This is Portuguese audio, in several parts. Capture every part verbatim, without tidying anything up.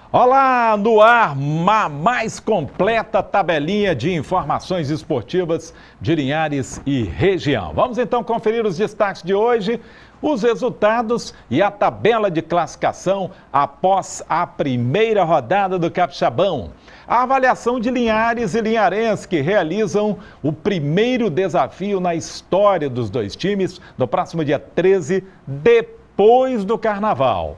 Olá, no ar, a mais completa tabelinha de informações esportivas de Linhares e região. Vamos então conferir os destaques de hoje, os resultados e a tabela de classificação após a primeira rodada do Capixabão. A avaliação de Linhares e Linharense que realizam o primeiro desafio na história dos dois times no próximo dia treze, depois do Carnaval.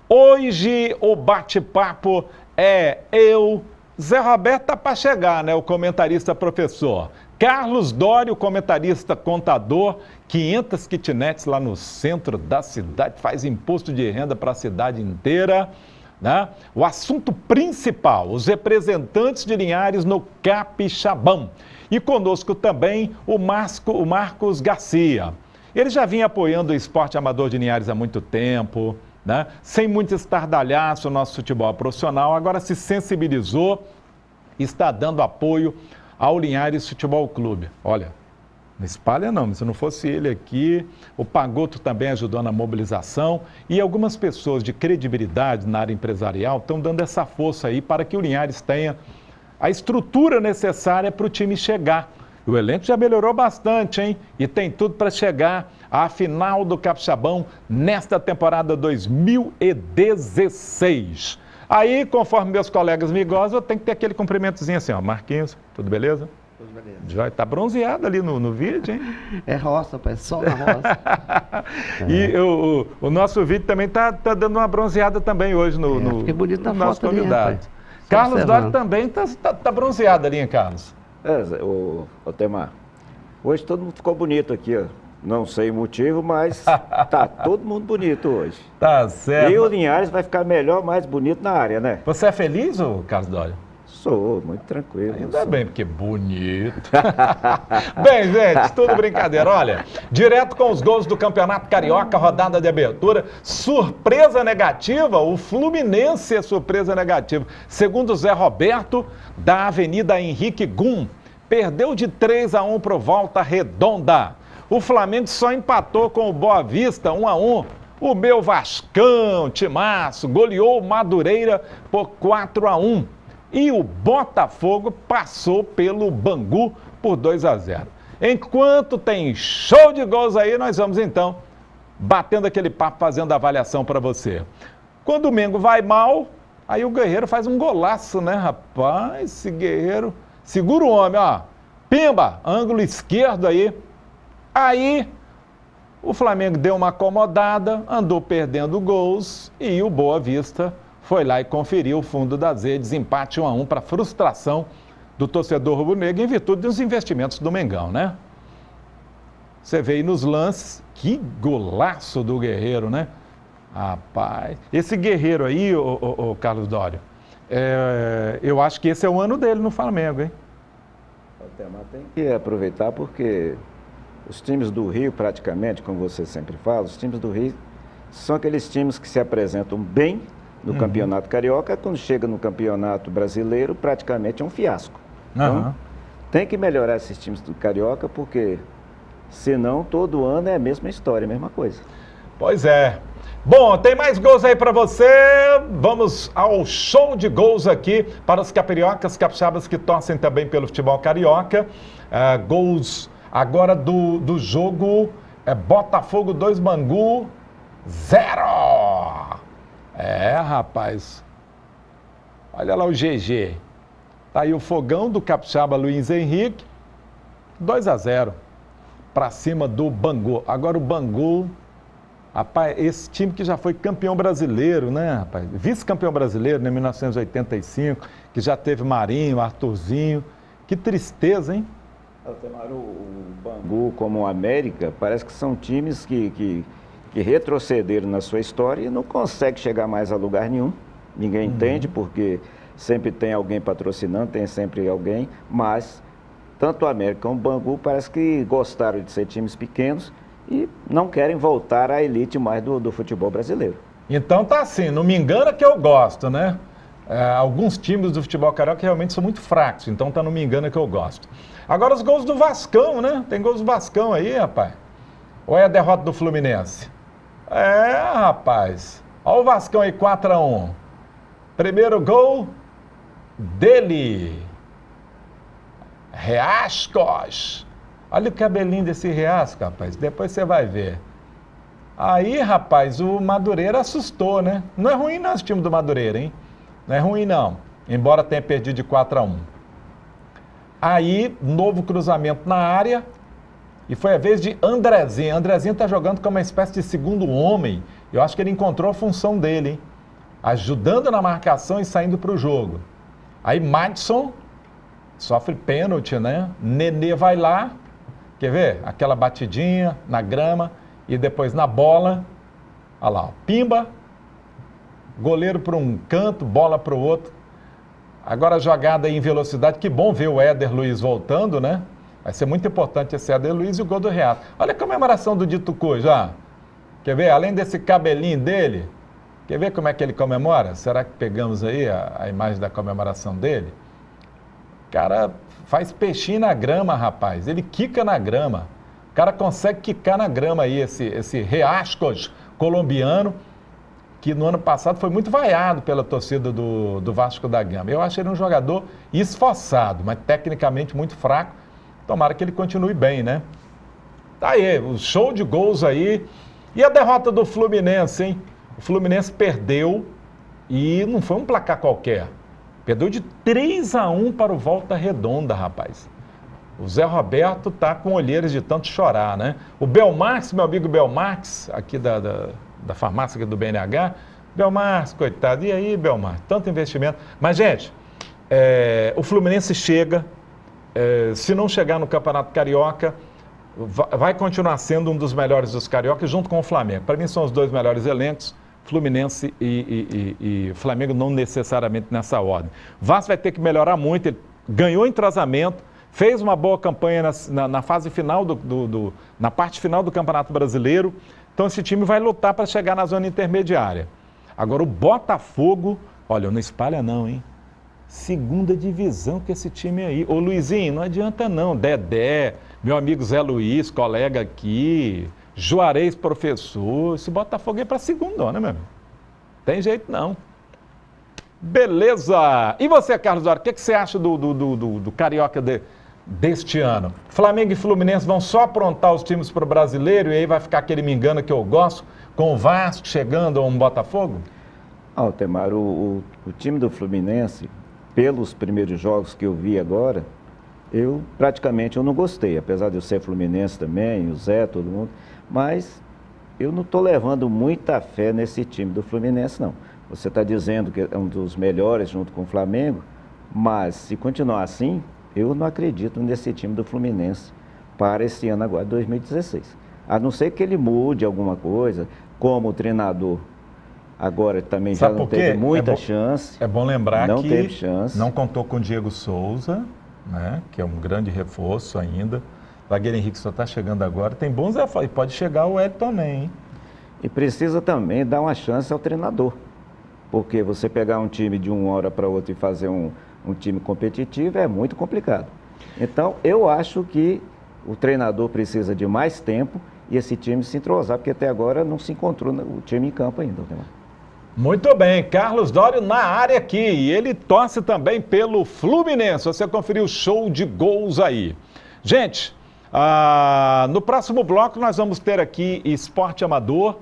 Hoje o bate-papo é eu, Zé Roberto tá para chegar, né? O comentarista professor. Carlos Dório, comentarista contador, quinhentas kitnets lá no centro da cidade, faz imposto de renda para a cidade inteira, né? O assunto principal, os representantes de Linhares no Capixabão. E conosco também o, Marco, o Marcos Garcia. Ele já vinha apoiando o esporte amador de Linhares há muito tempo, né? Sem muito estardalhaço o nosso futebol profissional, agora se sensibilizou e está dando apoio ao Linhares Futebol Clube. Olha, não espalha não, se não fosse ele aqui, o Pagoto também ajudou na mobilização e algumas pessoas de credibilidade na área empresarial estão dando essa força aí para que o Linhares tenha a estrutura necessária para o time chegar. O elenco já melhorou bastante, hein? E tem tudo para chegar à final do Capixabão nesta temporada dois mil e dezesseis. Aí, conforme meus colegas me gostam, eu tenho que ter aquele cumprimentozinho assim, ó. Marquinhos, tudo beleza? Tudo beleza. Já está bronzeado ali no, no vídeo, hein? É roça, pai, só na roça. E é. o, o, o nosso vídeo também está tá dando uma bronzeada também hoje no, é, no, fiquei bonito na no nosso foto convidado. Ali, Carlos Dório também está tá, tá bronzeado ali, hein, Carlos? É, o, o Temar, hoje todo mundo ficou bonito aqui, ó. Não sei o motivo, mas tá todo mundo bonito hoje. Tá certo. E o Linhares vai ficar melhor, mais bonito na área, né? Você é feliz, ô Carlos Dório? Sou, muito tranquilo. Ainda bem, porque bonito. Bem, gente, tudo brincadeira. Olha, direto com os gols do Campeonato Carioca, rodada de abertura, surpresa negativa, o Fluminense é surpresa negativa. Segundo Zé Roberto, da Avenida Henrique Gum, perdeu de três a um para o Volta Redonda. O Flamengo só empatou com o Boa Vista, um a um. O meu Vascão, timaço, goleou o Madureira por quatro a um. E o Botafogo passou pelo Bangu por dois a zero. Enquanto tem show de gols aí, nós vamos então batendo aquele papo, fazendo a avaliação para você. Quando o Mengo vai mal, aí o Guerreiro faz um golaço, né, rapaz? Esse Guerreiro segura o homem, ó. Pimba, ângulo esquerdo aí. Aí o Flamengo deu uma acomodada, andou perdendo gols e o Boa Vista foi lá e conferiu o fundo das redes, empate um a um para frustração do torcedor rubro-negro em virtude dos investimentos do Mengão, né? Você vê aí nos lances, que golaço do Guerreiro, né? Rapaz, esse Guerreiro aí, ô, ô, ô Carlos Dório, é, eu acho que esse é o ano dele no Flamengo, hein? Tem que aproveitar porque os times do Rio, praticamente, como você sempre fala, os times do Rio são aqueles times que se apresentam bem no uhum. Campeonato Carioca, quando chega no Campeonato Brasileiro, praticamente é um fiasco. Então, uhum. tem que melhorar esses times do Carioca, porque senão todo ano é a mesma história, a mesma coisa. Pois é. Bom, tem mais gols aí para você. Vamos ao show de gols aqui para os cariocas, capixabas que torcem também pelo futebol carioca. Uh, gols agora do, do jogo é Botafogo dois, Bangu zero. É, rapaz. Olha lá o G G. Tá aí o fogão do capixaba Luiz Henrique. dois a zero para cima do Bangu. Agora o Bangu, rapaz, esse time que já foi campeão brasileiro, né, rapaz? Vice-campeão brasileiro, né, em mil novecentos e oitenta e cinco, que já teve Marinho, Arthurzinho. Que tristeza, hein? O, o Bangu como o América, parece que são times que... que... que retrocederam na sua história e não consegue chegar mais a lugar nenhum. Ninguém uhum. entende, porque sempre tem alguém patrocinando, tem sempre alguém, mas tanto o América como o Bangu parece que gostaram de ser times pequenos e não querem voltar à elite mais do, do futebol brasileiro. Então tá assim, não me engana que eu gosto, né? É, alguns times do futebol carioca realmente são muito fracos, então tá não me engana que eu gosto. Agora os gols do Vascão, né? Tem gols do Vascão aí, rapaz. Ou é a derrota do Fluminense? É, rapaz. Olha o Vascão aí, quatro a um. Primeiro gol dele. Reascos. Olha o cabelinho desse Reasco, rapaz. Depois você vai ver. Aí, rapaz, o Madureira assustou, né? Não é ruim não esse time do Madureira, hein? Não é ruim não. Embora tenha perdido de quatro a um. Aí, novo cruzamento na área. E foi a vez de Andrezinho. Andrezinho tá jogando como uma espécie de segundo homem. Eu acho que ele encontrou a função dele, hein? Ajudando na marcação e saindo para o jogo. Aí, Madison sofre pênalti, né? Nenê vai lá. Quer ver? Aquela batidinha na grama. E depois na bola. Olha lá, ó, pimba. Goleiro para um canto, bola para o outro. Agora a jogada aí em velocidade. Que bom ver o Éder Luiz voltando, né? Vai ser muito importante esse Éder Luiz e o gol do Reato. Olha a comemoração do Dito Cu já. Quer ver? Além desse cabelinho dele, quer ver como é que ele comemora? Será que pegamos aí a, a imagem da comemoração dele? O cara faz peixinho na grama, rapaz. Ele quica na grama. O cara consegue quicar na grama aí, esse, esse Reascos colombiano, que no ano passado foi muito vaiado pela torcida do, do Vasco da Gama. Eu acho ele um jogador esforçado, mas tecnicamente muito fraco. Tomara que ele continue bem, né? Tá aí, o show de gols aí. E a derrota do Fluminense, hein? O Fluminense perdeu e não foi um placar qualquer. Perdeu de três a um para o Volta Redonda, rapaz. O Zé Roberto tá com olheiras de tanto chorar, né? O Belmarx, meu amigo Belmarx, aqui da, da, da farmácia aqui do B N H. Belmarx, coitado. E aí, Belmarx? Tanto investimento. Mas, gente, é, o Fluminense chega. É, se não chegar no Campeonato Carioca, vai continuar sendo um dos melhores dos cariocas, junto com o Flamengo. Para mim, são os dois melhores elencos. Fluminense e, e, e, e Flamengo, não necessariamente nessa ordem. Vasco vai ter que melhorar muito. Ele ganhou entrosamento. Fez uma boa campanha na, na, na fase final, do, do, do, na parte final do Campeonato Brasileiro. Então esse time vai lutar para chegar na zona intermediária. Agora o Botafogo, olha, não espalha não, hein? Segunda divisão que esse time aí. Ô Luizinho, não adianta não. Dedé, meu amigo Zé Luiz, colega aqui, Juarez, professor. Esse Botafogo é para segunda, né, meu amigo? Tem jeito não. Beleza! E você, Carlos Dória, o que, que você acha do, do, do, do, do Carioca de, deste ano? Flamengo e Fluminense vão só aprontar os times para o brasileiro e aí vai ficar aquele me engana que eu gosto, com o Vasco chegando a um Botafogo? Ah, Altemar, o, o, o time do Fluminense, pelos primeiros jogos que eu vi agora, eu praticamente eu não gostei, apesar de eu ser fluminense também, o Zé, todo mundo, mas eu não estou levando muita fé nesse time do Fluminense, não. Você está dizendo que é um dos melhores junto com o Flamengo, mas se continuar assim, eu não acredito nesse time do Fluminense para esse ano agora, dois mil e dezesseis. A não ser que ele mude alguma coisa, como o treinador agora também Sabe já não por quê? teve muita é bom, chance. É bom lembrar não que teve chance. não contou com o Diego Souza, né, que é um grande reforço ainda. O zagueiro Henrique só está chegando agora. Tem bons e pode chegar o Hélio também, hein? E precisa também dar uma chance ao treinador. Porque você pegar um time de uma hora para outra e fazer um, um time competitivo é muito complicado. Então, eu acho que o treinador precisa de mais tempo e esse time se entrosar, porque até agora não se encontrou o time em campo ainda. Né? Muito bem, Carlos Dório na área aqui, e ele torce também pelo Fluminense. Você conferiu o show de gols aí. Gente, ah, no próximo bloco nós vamos ter aqui Esporte Amador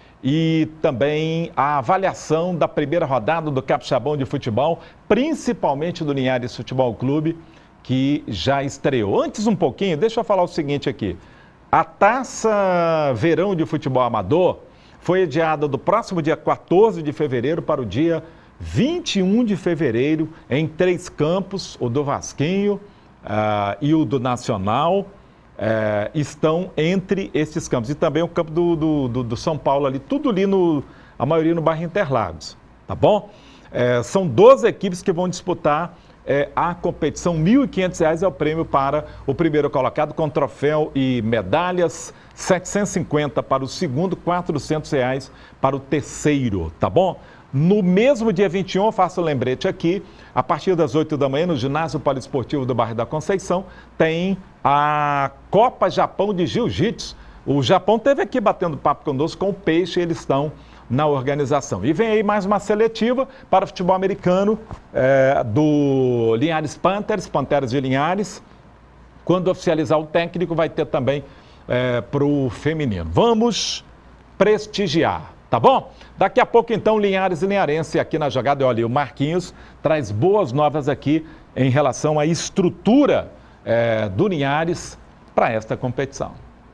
e também a avaliação da primeira rodada do Capixabão de Futebol, principalmente do Linhares Futebol Clube, que já estreou. Antes um pouquinho, deixa eu falar o seguinte aqui. A Taça Verão de Futebol Amador foi adiada do próximo dia quatorze de fevereiro para o dia vinte e um de fevereiro em três campos, o do Vasquinho uh, e o do Nacional. É, estão entre esses campos. E também o campo do, do, do, do São Paulo ali, tudo ali, no, a maioria no bairro Interlagos, tá bom? É, são doze equipes que vão disputar é, a competição. mil e quinhentos reais é o prêmio para o primeiro colocado, com troféu e medalhas. setecentos e cinquenta para o segundo, quatrocentos reais para o terceiro, tá bom? No mesmo dia vinte e um, eu faço um lembrete aqui, a partir das oito da manhã, no ginásio poliesportivo do bairro da Conceição, tem a Copa Japão de Jiu-Jitsu. O Japão esteve aqui batendo papo conosco com o Peixe, eles estão na organização. E vem aí mais uma seletiva para o futebol americano é, do Linhares Panthers, Panteras de Linhares. Quando oficializar o técnico, vai ter também é, para o feminino. Vamos prestigiar, tá bom? Daqui a pouco, então, Linhares e Linharense aqui na jogada. E olha, o Marquinhos traz boas novas aqui em relação à estrutura é, do Linhares para esta competição.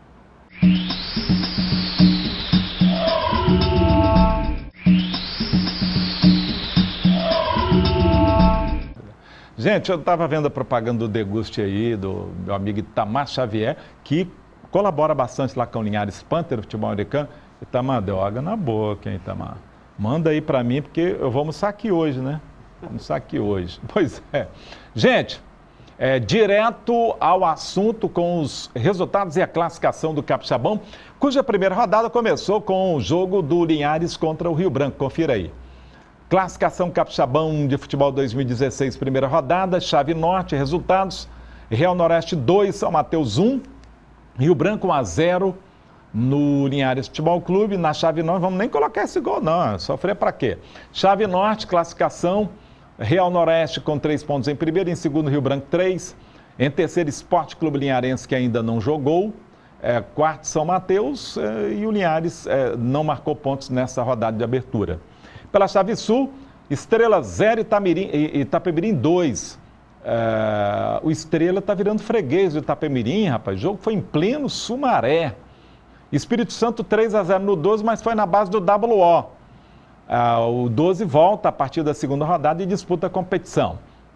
Gente, eu estava vendo a propaganda do Deguste aí, do meu amigo Itamar Xavier, que colabora bastante lá com o Linhares Panther, o futebol americano. Itamar, deu água na boca, hein, Itamar? Manda aí para mim, porque eu vou almoçar aqui hoje, né? Vou almoçar aqui hoje. Pois é. Gente, é, direto ao assunto com os resultados e a classificação do Capixabão, cuja primeira rodada começou com o jogo do Linhares contra o Rio Branco. Confira aí. Classificação Capixabão de Futebol dois mil e dezesseis, primeira rodada, chave norte, resultados, Real Noroeste dois, São Mateus um, Rio Branco um a zero no Linhares Futebol Clube. Na chave norte, vamos nem colocar esse gol não, sofrer para quê? Chave norte, classificação, Real Noroeste com três pontos em primeiro, em segundo Rio Branco três, em terceiro Esporte Clube Linharense que ainda não jogou, é, quarto São Mateus é, e o Linhares é, não marcou pontos nessa rodada de abertura. Pela chave sul, Estrela zero e Itapemirim dois. É, o Estrela está virando freguês do Itapemirim, rapaz. O jogo foi em pleno Sumaré. Espírito Santo três a zero no doze, mas foi na base do W O. É, o doze volta a partir da segunda rodada e disputa a competição.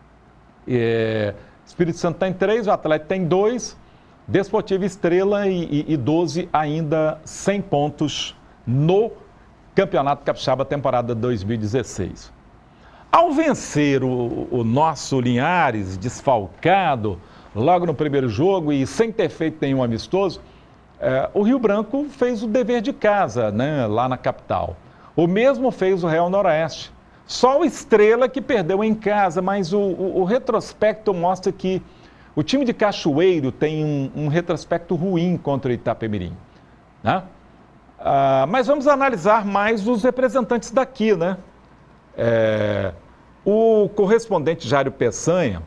É, Espírito Santo está em três, o Atlético tem dois. Desportivo Estrela e, e, e doze ainda sem pontos no Campeonato Capixaba, temporada dois mil e dezesseis. Ao vencer o, o nosso Linhares, desfalcado, logo no primeiro jogo e sem ter feito nenhum amistoso, é, o Rio Branco fez o dever de casa, né, lá na capital. O mesmo fez o Real Noroeste. Só o Estrela que perdeu em casa, mas o, o, o retrospecto mostra que o time de Cachoeiro tem um, um retrospecto ruim contra o Itapemirim, né? Uh, mas vamos analisar mais os representantes daqui, né? É, o correspondente Jário Peçanha,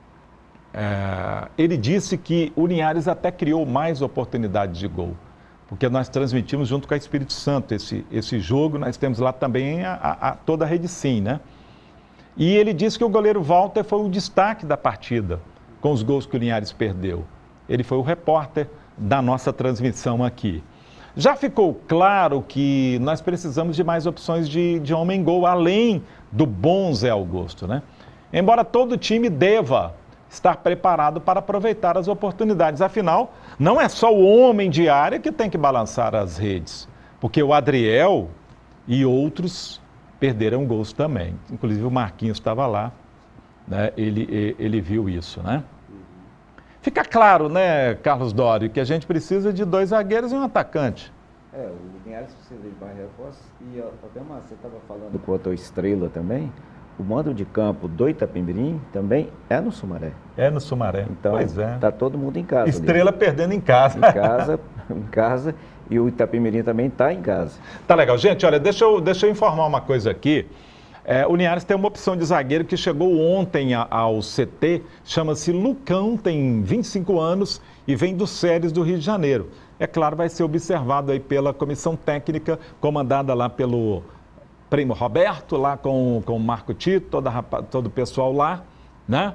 é, ele disse que o Linhares até criou mais oportunidades de gol, porque nós transmitimos junto com a Espírito Santo esse, esse jogo, nós temos lá também a, a, a, toda a Rede Sim, né? E ele disse que o goleiro Walter foi o destaque da partida, com os gols que o Linhares perdeu. Ele foi o repórter da nossa transmissão aqui. Já ficou claro que nós precisamos de mais opções de, de homem-gol, além do bom Zé Augusto, né? Embora todo time deva estar preparado para aproveitar as oportunidades. Afinal, não é só o homem de área que tem que balançar as redes, porque o Adriel e outros perderam gols também. Inclusive o Marquinhos estava lá, né? ele, ele viu isso, né? Fica claro, né, Carlos Dório, que a gente precisa de dois zagueiros e um atacante. É, o Linhares precisa de mais reforços. E até mais, você estava falando quanto ao Estrela também, o mando de campo do Itapemirim também é no Sumaré. É no Sumaré, então, pois é. Está todo mundo em casa. Estrela ali. Perdendo em casa. Em casa, em casa, e o Itapemirim também está em casa. Tá legal. Gente, olha, deixa eu, deixa eu informar uma coisa aqui. É, o Linhares tem uma opção de zagueiro que chegou ontem a, ao C T, chama-se Lucão, tem vinte e cinco anos e vem do Séries do Rio de Janeiro. É claro, vai ser observado aí pela comissão técnica, comandada lá pelo Primo Roberto, lá com, com o Marco Tito, toda, todo o pessoal lá, né?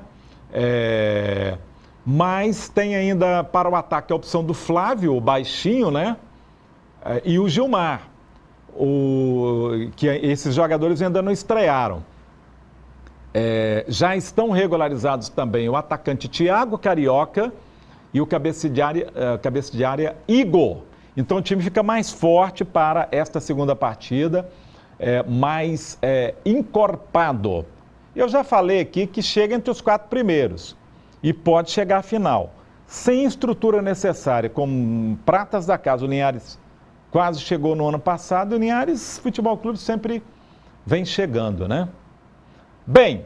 É, mas tem ainda para o ataque a opção do Flávio, o baixinho, né? É, e o Gilmar. O, que esses jogadores ainda não estrearam. É, já estão regularizados também o atacante Thiago Carioca e o cabeça de área, uh, cabeça de área Igor. Então o time fica mais forte para esta segunda partida, é, mais é, encorpado. Eu já falei aqui que chega entre os quatro primeiros e pode chegar à final. Sem estrutura necessária, com pratas da casa, o Linhares quase chegou no ano passado, o Linhares Futebol Clube sempre vem chegando, né? Bem,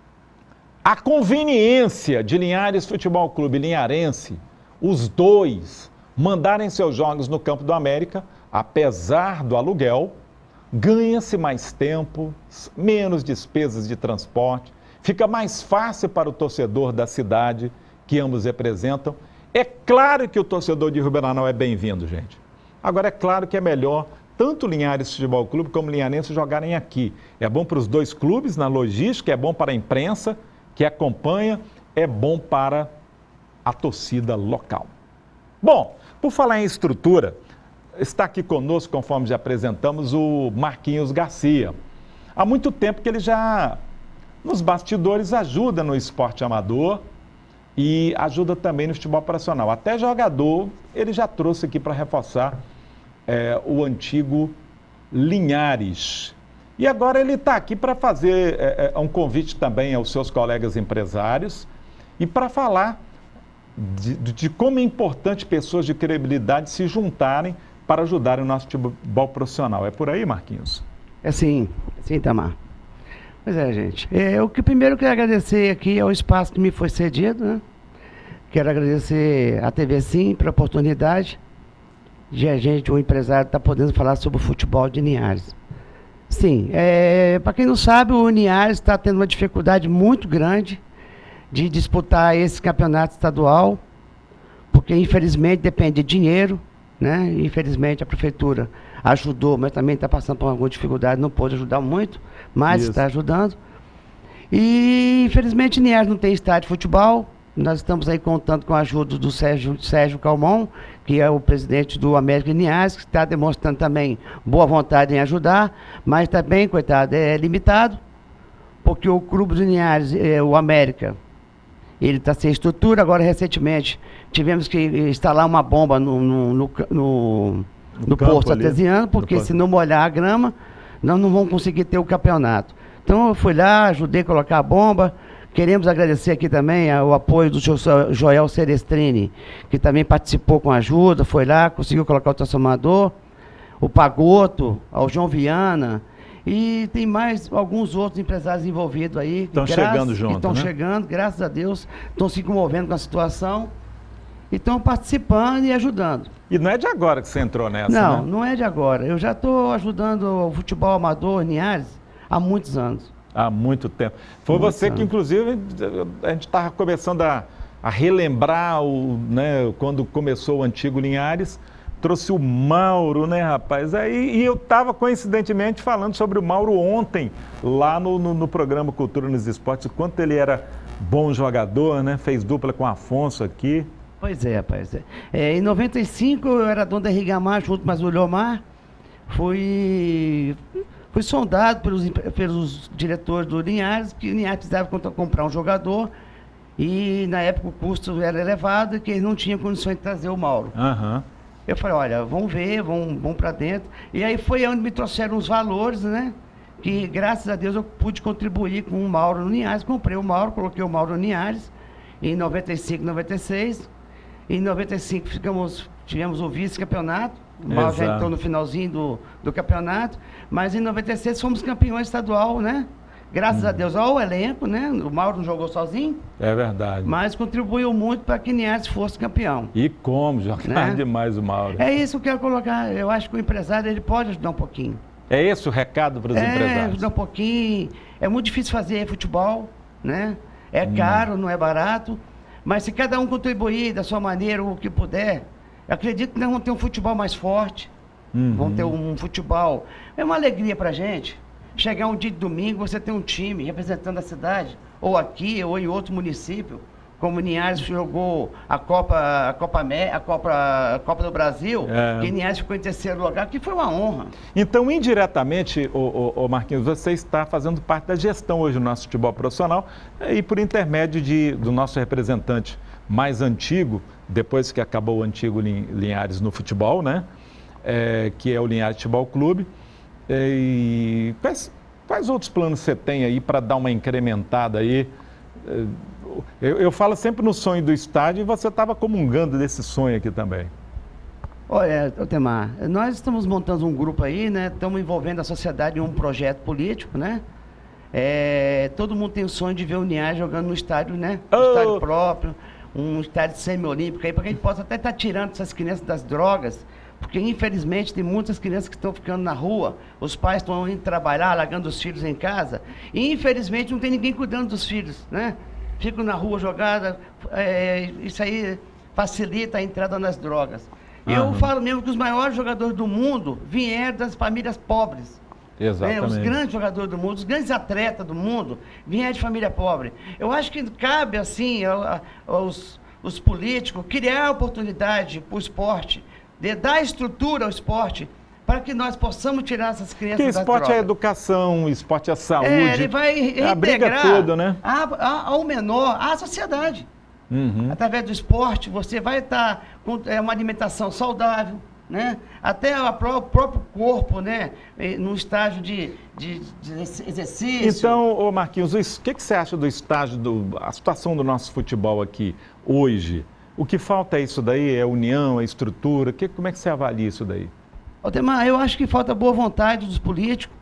a conveniência de Linhares Futebol Clube e Linharense, os dois mandarem seus jogos no Campo do América, apesar do aluguel, ganha-se mais tempo, menos despesas de transporte, fica mais fácil para o torcedor da cidade que ambos representam. É claro que o torcedor de Ribeirão é bem-vindo, gente. Agora, é claro que é melhor tanto o Linhares Futebol Clube como o Linharense jogarem aqui. É bom para os dois clubes na logística, é bom para a imprensa que acompanha, é bom para a torcida local. Bom, por falar em estrutura, está aqui conosco, conforme já apresentamos, o Marquinhos Garcia. Há muito tempo que ele já, nos bastidores, ajuda no esporte amador e ajuda também no futebol profissional. Até jogador, ele já trouxe aqui para reforçar é, o antigo Linhares. E agora ele está aqui para fazer é, um convite também aos seus colegas empresários e para falar de, de como é importante pessoas de credibilidade se juntarem para ajudarem o nosso futebol profissional. É por aí, Marquinhos? É sim, é sim, Tamar. Pois é, gente. É, eu que primeiro quero agradecer aqui ao espaço que me foi cedido, né? Quero agradecer à T V Sim pela oportunidade de a gente, um empresário, estar tá podendo falar sobre o futebol de Linhares. Sim, é, para quem não sabe, o Linhares está tendo uma dificuldade muito grande de disputar esse campeonato estadual, porque infelizmente depende de dinheiro, né? Infelizmente a prefeitura ajudou, mas também está passando por alguma dificuldade, não pôde ajudar muito, mas Isso. está ajudando. E infelizmente Linhares não tem estádio de futebol. Nós estamos aí contando com a ajuda do Sérgio, Sérgio Calmon, que é o presidente do América Linhares, que está demonstrando também boa vontade em ajudar, mas também, coitado, é limitado, porque o clube do Linhares, é, o América, ele está sem estrutura. Agora, recentemente, tivemos que instalar uma bomba no, no, no, no, no posto artesiano, porque se não molhar a grama, nós não vamos conseguir ter o campeonato. Então, eu fui lá, ajudei a colocar a bomba. Queremos agradecer aqui também o apoio do Joel Serestrini, que também participou com ajuda, foi lá, conseguiu colocar o transformador, o Pagoto, ao João Viana, e tem mais alguns outros empresários envolvidos aí. Estão chegando junto, Estão né? chegando, graças a Deus, estão se comovendo com a situação, e estão participando e ajudando. E não é de agora que você entrou nessa, Não, né? não é de agora. Eu já estou ajudando o futebol amador em Linhares há muitos anos. Há muito tempo. Foi Muito você que, inclusive, a gente estava começando a, a relembrar o, né, quando começou o antigo Linhares, trouxe o Mauro, né, rapaz? Aí, e eu estava, coincidentemente, falando sobre o Mauro ontem, lá no, no, no programa Cultura nos Esportes, o quanto ele era bom jogador, né? Fez dupla com o Afonso aqui. Pois é, rapaz. É, em noventa e cinco eu era dono da Rigamar, junto com o Leomar. Fui... Fui sondado pelos, pelos diretores do Linhares, que o Linhares precisava comprar um jogador, e na época o custo era elevado e que eles não tinham condições de trazer o Mauro. Uhum. Eu falei, olha, vamos ver, vamos, vamos para dentro. E aí foi onde me trouxeram os valores, né? Que graças a Deus eu pude contribuir com o Mauro no Linhares. Comprei o Mauro, coloquei o Mauro no Linhares em noventa e cinco, noventa e seis. Em noventa e cinco ficamos, tivemos o vice-campeonato. O Mauro já entrou no finalzinho do, do campeonato, mas em noventa e seis fomos campeões estadual, né? Graças hum. a Deus ao elenco, né? O Mauro não jogou sozinho. É verdade. Mas contribuiu muito para que Linhares fosse campeão. E como, jogar né? demais o Mauro. É isso que eu quero colocar. Eu acho que o empresário ele pode ajudar um pouquinho. É esse o recado para os é, empresários? É, ajudar um pouquinho. É muito difícil fazer futebol, né? É hum. caro, não é barato. Mas se cada um contribuir da sua maneira, o que puder, eu acredito que nós vamos ter um futebol mais forte, uhum. vamos ter um futebol... É uma alegria pra gente chegar um dia de domingo, você ter um time representando a cidade, ou aqui, ou em outro município, como Linhares jogou a Copa, a Copa, a Copa, a Copa do Brasil, é. que Linhares ficou em terceiro lugar, que foi uma honra. Então, indiretamente, o, o, o Marquinhos, você está fazendo parte da gestão hoje do nosso futebol profissional e por intermédio de, do nosso representante mais antigo, depois que acabou o antigo Linhares no futebol, né? É, que é o Linhares Futebol Clube. É, e quais, quais outros planos você tem aí para dar uma incrementada aí? É, eu, eu falo sempre no sonho do estádio e você estava comungando desse sonho aqui também. Olha, Otemar, nós estamos montando um grupo aí, né? Estamos envolvendo a sociedade em um projeto político, né? É, todo mundo tem o sonho de ver o Linhares jogando no estádio, né? No oh. estádio próprio. Um estádio semi-olímpico aí, para que a gente possa até estar tirando essas crianças das drogas, Porque, infelizmente, tem muitas crianças que estão ficando na rua, os pais estão indo trabalhar, largando os filhos em casa, e, infelizmente, não tem ninguém cuidando dos filhos, né? Ficam na rua jogada, é, isso aí facilita a entrada nas drogas. Eu Aham. falo mesmo que os maiores jogadores do mundo vieram das famílias pobres. Exatamente. Né? Os grandes jogadores do mundo, os grandes atletas do mundo vieram de família pobre. Eu acho que cabe, assim, a- a- aos os políticos criar oportunidade para o esporte, de dar estrutura ao esporte, para que nós possamos tirar essas crianças Porque das esporte é drogas. educação, esporte é saúde. É, ele vai é a briga reintegrar toda, né? a- a- ao menor à sociedade. Uhum. Através do esporte, você vai estar com é, uma alimentação saudável, né? Até a pró- o próprio corpo, né? Eh, num estágio de, de, de exercício. Então, ô Marquinhos, o es- o que, que você acha do estágio, do, a situação do nosso futebol aqui hoje? O que falta é isso daí? É união, é estrutura? Que, como é que você avalia isso daí? Aldemar, eu acho que falta boa vontade dos políticos.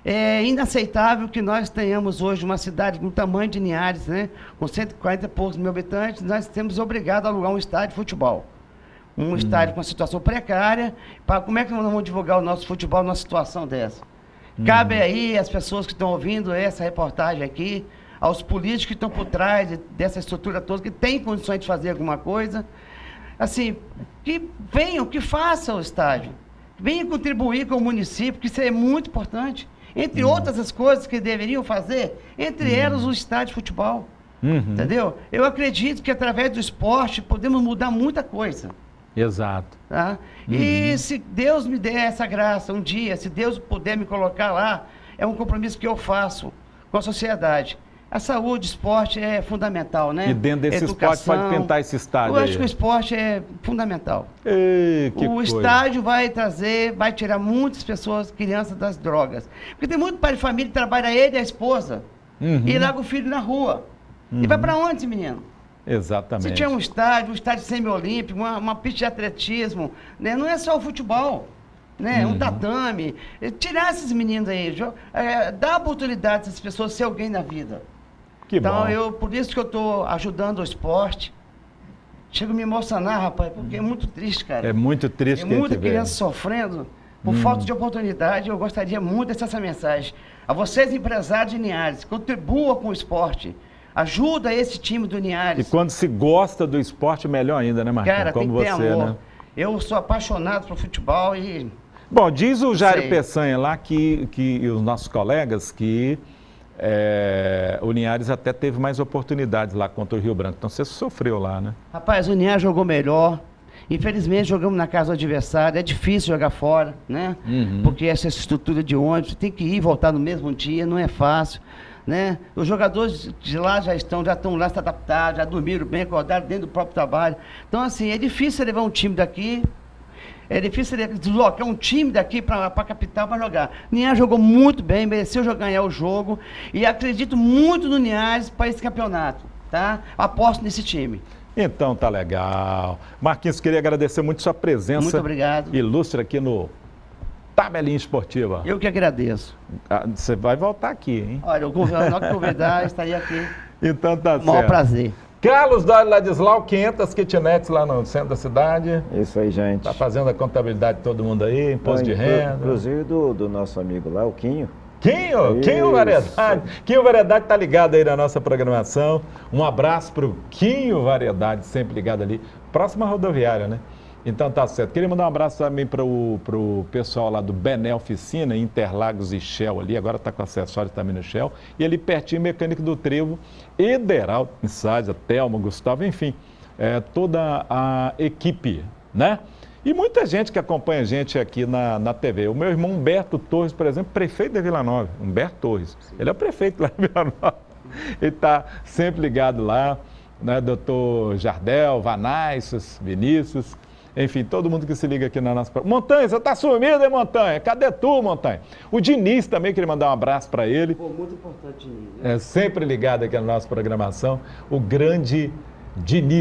É inaceitável que nós tenhamos hoje uma cidade do tamanho de Linhares, né? Com cento e quarenta e poucos mil habitantes, nós temos obrigado a alugar um estádio de futebol. Um estádio com uma situação precária. Pra, como é que nós vamos divulgar o nosso futebol numa situação dessa? Cabe aí às pessoas que estão ouvindo essa reportagem aqui, aos políticos que estão por trás de- dessa estrutura toda, que têm condições de fazer alguma coisa, assim, que venham, que façam o estádio. Venham contribuir com o município, que isso é muito importante. Entre outras as coisas que deveriam fazer, entre elas o estádio de futebol. Uhum. Entendeu? Eu acredito que através do esporte podemos mudar muita coisa. Exato. Tá? E se Deus me der essa graça um dia, se Deus puder me colocar lá, é um compromisso que eu faço com a sociedade. A saúde, esporte é fundamental, né? E dentro desse esporte Educação. pode pintar esse estádio Eu aí. acho que o esporte é fundamental. Ei, que o coisa. estádio vai trazer, vai tirar muitas pessoas, crianças das drogas. Porque tem muito pai de família que trabalha ele e a esposa, Uhum. e larga o filho na rua. E vai para onde esse menino? Exatamente. Se tiver um estádio, um estádio semi-olímpico, uma, uma pista de atletismo, né? Não é só o futebol, né? Um tatame. Eh, Tirar esses meninos aí, jo- eh, dar oportunidade a essas pessoas ser alguém na vida. Que então, bom. eu, por isso que eu estou ajudando o esporte. Chego a me emocionar, rapaz, porque é muito triste, cara. É muito triste Tem que a muita gente vê. criança sofrendo por Hum. falta de oportunidade. Eu gostaria muito de deixar essa mensagem. A vocês, empresários de Linhares, contribua com o esporte. Ajuda esse time do E Linhares. quando se gosta do esporte, melhor ainda, né, Marquinhos? Cara, tem Como que ter você, amor. né? Eu sou apaixonado por futebol e Bom, diz o Jairo Sei. Peçanha lá que, que e os nossos colegas que é, o Linhares até teve mais oportunidades lá contra o Rio Branco. Então você sofreu lá, né? rapaz, o Linhares jogou melhor. Infelizmente jogamos na casa do adversário, é difícil jogar fora, né? Uhum. Porque essa estrutura de ônibus, tem que ir e voltar no mesmo dia, não é fácil, né? Os jogadores de lá já estão, já estão lá se adaptados, já dormiram bem, acordaram dentro do próprio trabalho. Então, assim, é difícil levar um time daqui, é difícil deslocar um time daqui para a capital para jogar. Linhares jogou muito bem, mereceu jogar- ganhar o jogo e acredito muito no Linhares para esse campeonato, tá? Aposto nesse time. Então tá legal. Marquinhos, queria agradecer muito sua presença. Muito obrigado. Ilustre aqui no Tabelinha Esportiva. Eu que agradeço. Ah, você vai voltar aqui, hein? Olha, eu convido a convidar, estaria aqui. Então tá Com o maior certo. prazer. Carlos Dório Ladislau, quinhentas kitnets lá no centro da cidade. É isso aí, gente. Tá fazendo a contabilidade de todo mundo aí, imposto de Inclu- renda. Inclusive do, do nosso amigo lá, o Quinho. Quinho, Isso. Quinho Variedade. Quinho Variedade tá ligado aí na nossa programação. Um abraço pro Quinho Variedade, sempre ligado ali. Próxima rodoviária, né? Então tá certo. Queria mandar um abraço também para o pessoal lá do Bené Oficina, Interlagos e Shell ali. Agora tá com acessórios também no Shell. E ali pertinho, Mecânico do Trevo, Ederaldo Insider, Thelma, Gustavo, enfim, é, toda a equipe, né? E muita gente que acompanha a gente aqui na, na T V. O meu irmão Humberto Torres, por exemplo, prefeito de Vila Nova. Humberto Torres. Ele é o prefeito lá de Vila Nova. Ele está sempre ligado lá, né? Doutor Jardel, Vanaices, Vinícius, enfim, todo mundo que se liga aqui na nossa... Montanha, você está sumido, hein, Montanha? Cadê tu, Montanha? O Diniz também, queria mandar um abraço para ele. Pô, muito importante, Diniz. É sempre ligado aqui na nossa programação. O grande Diniz.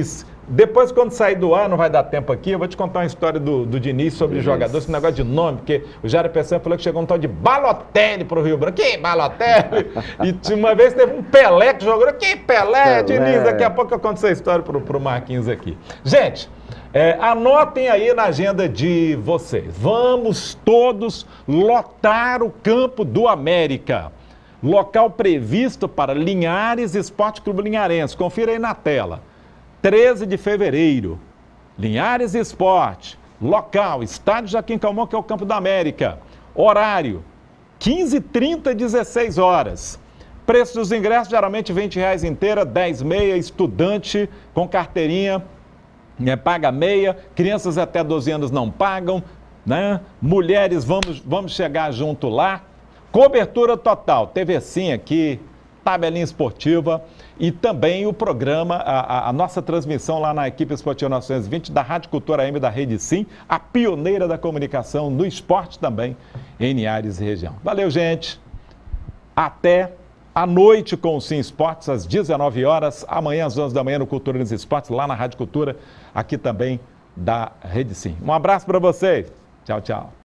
Depois, quando sair do ar, não vai dar tempo aqui, eu vou te contar uma história do, do Diniz sobre Isso. jogadores, esse negócio de nome, porque o Jair Pessanha falou que chegou um tal de Balotelli pro Rio Branco. Que Balotelli? E uma vez teve um Pelé que jogou. Que Pelé, Pelé. Diniz? Daqui a pouco eu conto essa história pro, pro Marquinhos aqui. Gente, é, anotem aí na agenda de vocês. Vamos todos lotar o campo do América. Local previsto para Linhares Esporte Clube Linharense. Confira aí na tela. treze de fevereiro, Linhares Esporte, local, Estádio Joaquim Calmon, que é o Campo da América. Horário, quinze e trinta, dezesseis horas. Preço dos ingressos, geralmente vinte reais inteira, dez meia, estudante com carteirinha, né, paga meia, crianças até doze anos não pagam, né? Mulheres, vamos, vamos chegar junto lá. Cobertura total, T V Sim aqui, tabelinha esportiva e também o programa, a, a, a nossa transmissão lá na equipe esportiva novecentos e vinte da Rádio Cultura A M da Rede Sim, a pioneira da comunicação no esporte também em Linhares e região. Valeu, gente. Até à noite com o Sim Esportes, às dezenove horas, amanhã às onze da manhã no Cultura nos Esportes, lá na Rádio Cultura, aqui também da Rede Sim. Um abraço para vocês. Tchau, tchau.